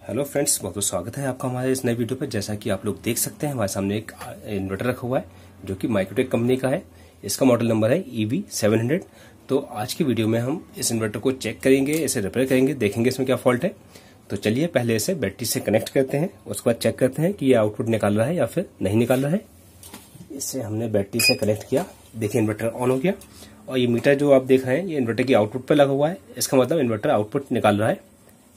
Hello friends, बहुत बहुत स्वागत है आपका हमारे इस नए वीडियो पर। जैसा कि आप लोग देख सकते हैं, हमारे सामने एक इन्वर्टर रखा हुआ है जो कि माइक्रोटेक कंपनी का है। इसका मॉडल नंबर है EB700। तो आज की वीडियो में हम इस इन्वर्टर को चेक करेंगे, इसे रिपेयर करेंगे, देखेंगे इसमें क्या फॉल्ट है। तो चलिए पहले इसे बैटरी से कनेक्ट करते हैं, उसके बाद चेक करते हैं कि ये आउटपुट निकाल रहा है या फिर नहीं निकाल रहा है। इसे हमने बैटरी से कनेक्ट किया, देखिए इन्वर्टर ऑन हो गया। और ये मीटर जो आप देख रहे हैं ये इन्वर्टर की आउटपुट पर लगा हुआ है। इसका मतलब इन्वर्टर आउटपुट निकाल रहा है।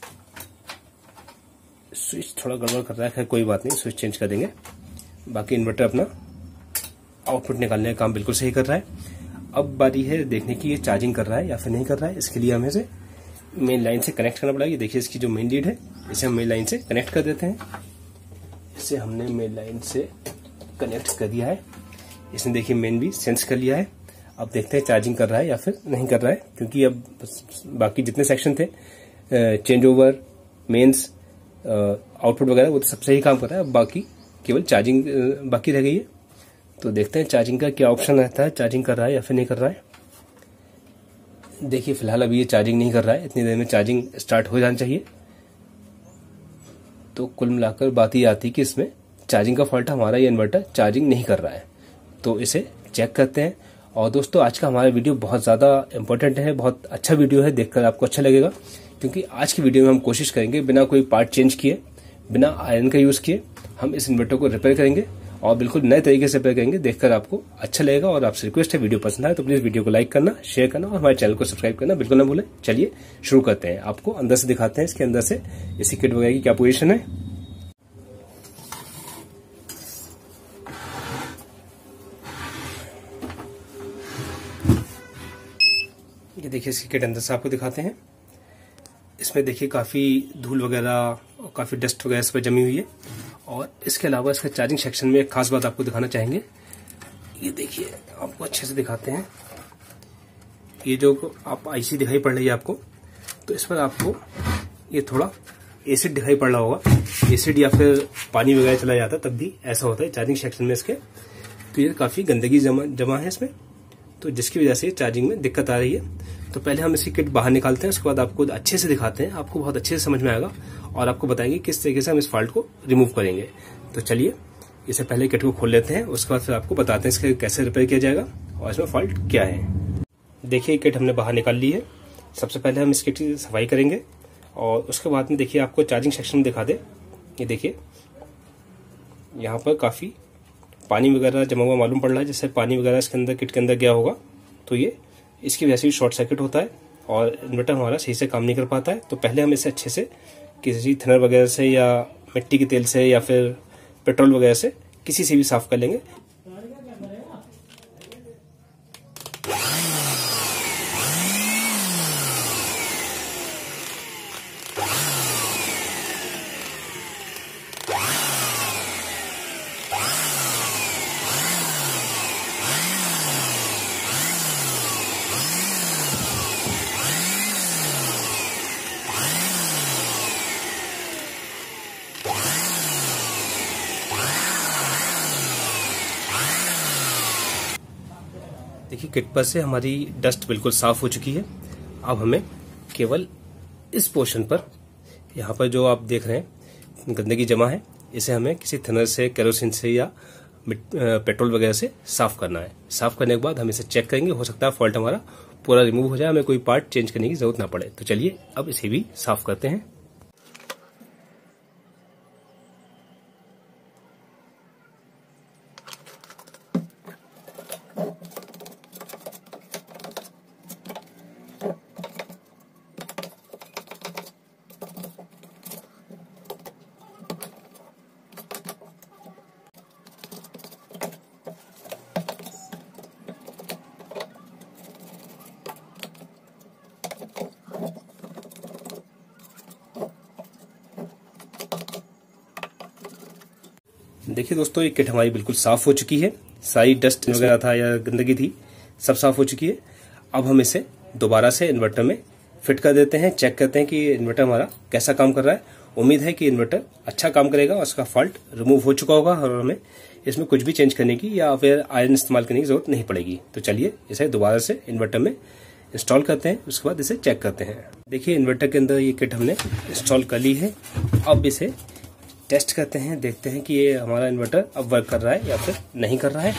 स्विच थोड़ा गड़बड़ कर रहा है, कोई बात नहीं, स्विच चेंज कर देंगे। बाकी इन्वर्टर अपना आउटपुट निकालने का काम बिल्कुल सही कर रहा है। अब बारी है देखने की ये चार्जिंग कर रहा है या फिर नहीं कर रहा है। इसके लिए हमें इसे मेन लाइन से कनेक्ट करना पड़ेगा। ये देखिए इसकी जो मेन लीड है इसे हम मेन लाइन से कनेक्ट कर देते हैं। इसे हमने मेन लाइन से कनेक्ट कर दिया है। इसने देखिए मेन भी सेंस कर लिया है। अब देखते हैं चार्जिंग कर रहा है या फिर नहीं कर रहा है, क्योंकि अब बाकी जितने सेक्शन थे, चेंज ओवर, मेन्स, आउटपुट वगैरह, वो तो सब सही काम कर रहा है। अब बाकी केवल चार्जिंग बाकी रह गई है। तो देखते हैं चार्जिंग का क्या ऑप्शन रहता है, चार्जिंग कर रहा है या फिर नहीं कर रहा है। देखिए फिलहाल अभी ये चार्जिंग नहीं कर रहा है, इतनी देर में चार्जिंग स्टार्ट हो जाना चाहिए। तो कुल मिलाकर बात ये आती है कि इसमें चार्जिंग का फॉल्ट है, हमारा ये इन्वर्टर चार्जिंग नहीं कर रहा है। तो इसे चेक करते हैं। और दोस्तों आज का हमारा वीडियो बहुत ज़्यादा इंपॉर्टेंट है, बहुत अच्छा वीडियो है, देखकर आपको अच्छा लगेगा। क्योंकि आज की वीडियो में हम कोशिश करेंगे बिना कोई पार्ट चेंज किए, बिना आयरन का यूज़ किए हम इस इन्वर्टर को रिपेयर करेंगे और बिल्कुल नए तरीके से रिपेयर करेंगे। देखकर आपको अच्छा लगेगा। और आपसे रिक्वेस्ट है, वीडियो पसंद आए तो प्लीज़ वीडियो को लाइक करना, शेयर करना और हमारे चैनल को सब्सक्राइब करना बिल्कुल ना भूलें। चलिए शुरू करते हैं। आपको अंदर से दिखाते हैं, इसके अंदर से इसी किट वगैरह की क्या पोजीशन है। ये देखिए इसकी किट अंदर से आपको दिखाते हैं। इसमें देखिए काफ़ी धूल वगैरह और काफ़ी डस्ट वगैरह इस पर जमी हुई है। और इसके अलावा इसका चार्जिंग सेक्शन में एक खास बात आपको दिखाना चाहेंगे। ये देखिए आपको अच्छे से दिखाते हैं। ये जो आप IC दिखाई पड़ रही है आपको, तो इस पर आपको ये थोड़ा एसिड दिखाई पड़ रहा होगा। एसिड या फिर पानी वगैरह चला जाता है तब भी ऐसा होता है चार्जिंग सेक्शन में इसके। तो ये काफ़ी गंदगी जमा है इसमें, तो जिसकी वजह से चार्जिंग में दिक्कत आ रही है। तो पहले हम इसकी किट बाहर निकालते हैं, उसके बाद आपको अच्छे से दिखाते हैं, आपको बहुत अच्छे से समझ में आएगा और आपको बताएंगे किस तरीके से हम इस फॉल्ट को रिमूव करेंगे। तो चलिए इसे पहले किट को खोल लेते हैं, उसके बाद फिर आपको बताते हैं इसके कैसे रिपेयर किया जाएगा और इसमें फॉल्ट क्या है। देखिए किट हमने बाहर निकाल ली है। सबसे पहले हम इस किट की सफाई करेंगे और उसके बाद में देखिए आपको चार्जिंग सेक्शन में दिखा दे। ये देखिए यहाँ पर काफ़ी पानी वगैरह जमा हुआ मालूम पड़ रहा है, जैसे पानी वगैरह इसके अंदर किट के अंदर गया होगा। तो ये इसकी वजह से शॉर्ट सर्किट होता है और इन्वर्टर हमारा सही से काम नहीं कर पाता है। तो पहले हम इसे अच्छे से किसी थिनर वगैरह से या मिट्टी के तेल से या फिर पेट्रोल वगैरह से किसी से भी साफ कर लेंगे। देखिए किट पर से हमारी डस्ट बिल्कुल साफ हो चुकी है। अब हमें केवल इस पोर्शन पर, यहाँ पर जो आप देख रहे हैं गंदगी जमा है, इसे हमें किसी थिनर से, केरोसिन से या पेट्रोल वगैरह से साफ करना है। साफ करने के बाद हम इसे चेक करेंगे, हो सकता है फॉल्ट हमारा पूरा रिमूव हो जाए, हमें कोई पार्ट चेंज करने की जरूरत ना पड़े। तो चलिए अब इसे भी साफ करते हैं। देखिए दोस्तों ये किट हमारी बिल्कुल साफ हो चुकी है। सारी डस्ट वगैरह था या गंदगी थी सब साफ हो चुकी है। अब हम इसे दोबारा से इन्वर्टर में फिट कर देते हैं, चेक करते हैं कि इन्वर्टर हमारा कैसा काम कर रहा है। उम्मीद है कि इन्वर्टर अच्छा काम करेगा और उसका फॉल्ट रिमूव हो चुका होगा और हमें इसमें कुछ भी चेंज करने की या फिर आयरन इस्तेमाल करने की जरूरत नहीं पड़ेगी। तो चलिए इसे दोबारा से इन्वर्टर में इंस्टॉल करते हैं, उसके बाद इसे चेक करते हैं। देखिए इन्वर्टर के अंदर ये किट हमने इंस्टॉल कर ली है। अब इसे टेस्ट करते हैं, देखते हैं कि ये हमारा इन्वर्टर अब वर्क कर रहा है या फिर नहीं कर रहा है।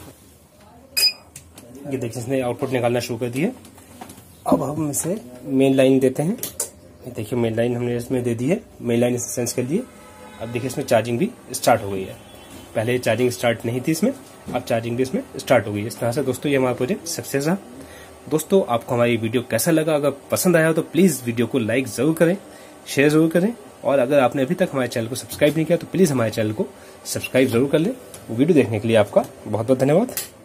ये देखिए इसने आउटपुट निकालना शुरू कर दिया। अब हम इसे मेन लाइन देते हैं। देखिए मेन लाइन हमने इसमें दे दी है, मेन लाइन इसे सेंस कर दी है। अब देखिए इसमें चार्जिंग भी स्टार्ट हो गई है। पहले चार्जिंग स्टार्ट नहीं थी इसमें, अब चार्जिंग भी इसमें स्टार्ट हो गई है। इस तरह से दोस्तों ये हमारा प्रोजेक्ट सक्सेस रहा। दोस्तों आपको हमारी वीडियो कैसा लगा? अगर पसंद आया हो तो प्लीज़ वीडियो को लाइक ज़रूर करें, शेयर ज़रूर करें, और अगर आपने अभी तक हमारे चैनल को सब्सक्राइब नहीं किया तो प्लीज़ हमारे चैनल को सब्सक्राइब ज़रूर कर लें। वीडियो देखने के लिए आपका बहुत बहुत धन्यवाद।